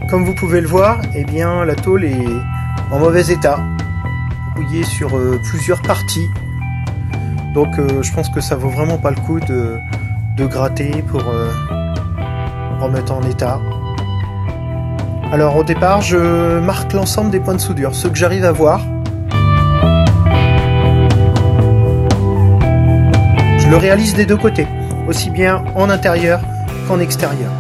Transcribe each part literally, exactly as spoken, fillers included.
Comme vous pouvez le voir, eh bien, la tôle est en mauvais état, rouillée sur euh, plusieurs parties. Donc euh, je pense que ça vaut vraiment pas le coup de, de gratter pour euh, remettre en état. Alors au départ, je marque l'ensemble des points de soudure, ceux que j'arrive à voir. Je le réalise des deux côtés, aussi bien en intérieur qu'en extérieur.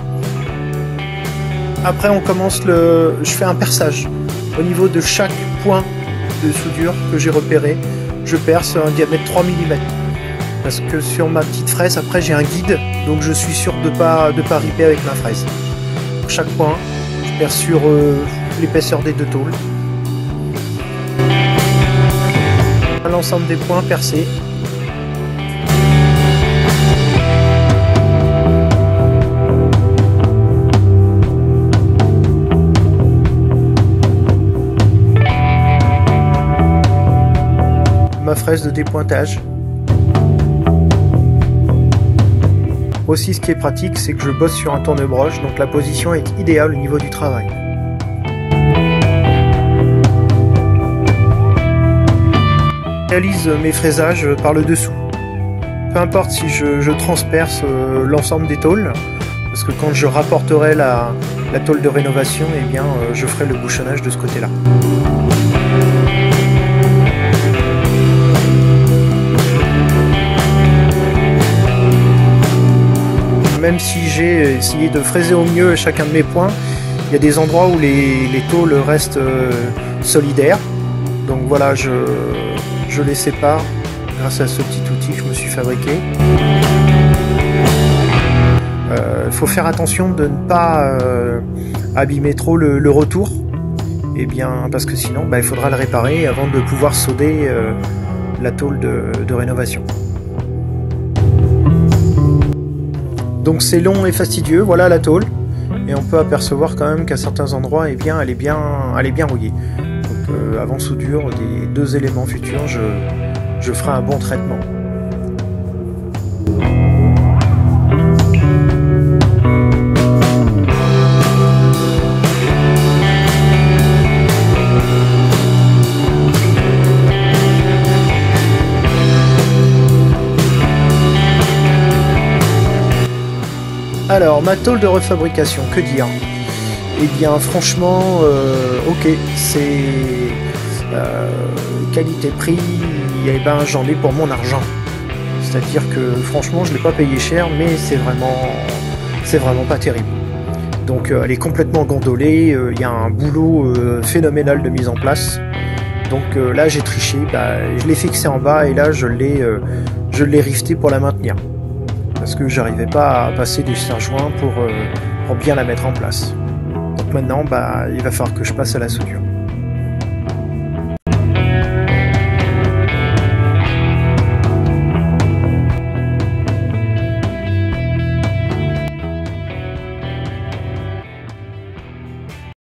Après on commence le... je fais un perçage au niveau de chaque point de soudure que j'ai repéré. Je perce un diamètre trois millimètres. Parce que sur ma petite fraise, après j'ai un guide, donc je suis sûr de ne pas, de pas riper avec ma fraise. Pour chaque point, je perce sur euh, l'épaisseur des deux tôles. L'ensemble des points percés. Ma fraise de dépointage. Aussi, ce qui est pratique, c'est que je bosse sur un tourne-broche, donc la position est idéale au niveau du travail. Je réalise mes fraisages par le dessous. Peu importe si je, je transperce euh, l'ensemble des tôles, parce que quand je rapporterai la, la tôle de rénovation, eh bien, euh, je ferai le bouchonnage de ce côté-là. Même si j'ai essayé de fraiser au mieux chacun de mes points, il y a des endroits où les, les tôles restent euh, solidaires. Donc voilà, je, je les sépare grâce à ce petit outil que je me suis fabriqué. Il euh, faut faire attention de ne pas euh, abîmer trop le, le retour, et bien, parce que sinon bah, il faudra le réparer avant de pouvoir solder euh, la tôle de, de rénovation. Donc c'est long et fastidieux, voilà la tôle, et on peut apercevoir quand même qu'à certains endroits, eh bien, elle est bien, elle est bien rouillée. Donc euh, avant soudure des deux éléments futurs, je, je ferai un bon traitement. Alors, ma tôle de refabrication, que dire? Eh bien, franchement, euh, ok, c'est euh, qualité-prix, eh ben, j'en ai pour mon argent. C'est-à-dire que, franchement, je ne l'ai pas payé cher, mais c'est vraiment, c'est vraiment pas terrible. Donc, euh, elle est complètement gondolée, il euh, y a un boulot euh, phénoménal de mise en place. Donc euh, là, j'ai triché, bah, je l'ai fixé en bas et là, je l'ai euh, je l'ai rifté pour la maintenir. Parce que j'arrivais pas à passer des serre-joints pour, euh, pour bien la mettre en place. Donc maintenant, bah, il va falloir que je passe à la soudure.